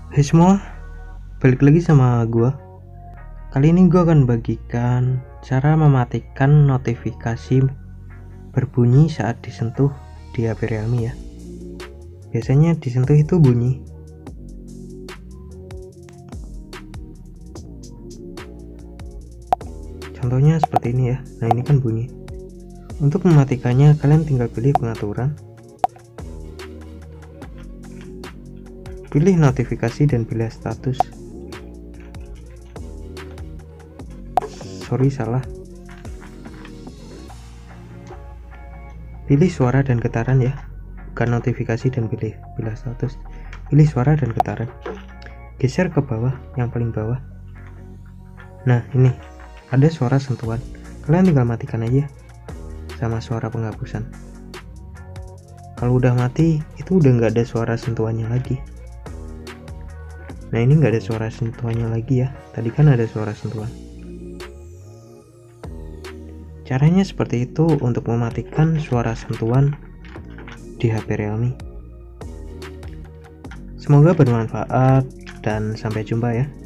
Hai semua, balik lagi sama gua. Kali ini gua akan bagikan cara mematikan notifikasi berbunyi saat disentuh di HP Realme ya. Biasanya disentuh itu bunyi. Contohnya seperti ini ya. Nah, ini kan bunyi. Untuk mematikannya kalian tinggal pilih pengaturan, pilih notifikasi dan pilih status. Salah. Pilih suara dan getaran ya, bukan notifikasi dan pilih status. Pilih suara dan getaran. Geser ke bawah, yang paling bawah. Nah, ini ada suara sentuhan. Kalian tinggal matikan aja sama suara penghapusan. Kalau udah mati, itu udah nggak ada suara sentuhannya lagi. Nah, ini nggak ada suara sentuhannya lagi ya. Tadi kan ada suara sentuhan. Caranya seperti itu untuk mematikan suara sentuhan di HP Realme. Semoga bermanfaat dan sampai jumpa ya.